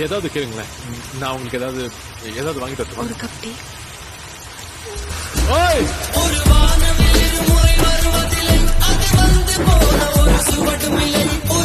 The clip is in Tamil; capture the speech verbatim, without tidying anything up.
ஏதாவது கேளுங்களேன், நான் உங்களுக்கு ஏதாவது ஏதாவது வாங்கி தரட்டுமா? ஒரு கப் டீ. ஓய் ஒரு வானவில் முறை வருவதில்லை, அது வந்து போன ஒரு சுவடும் இல்லை.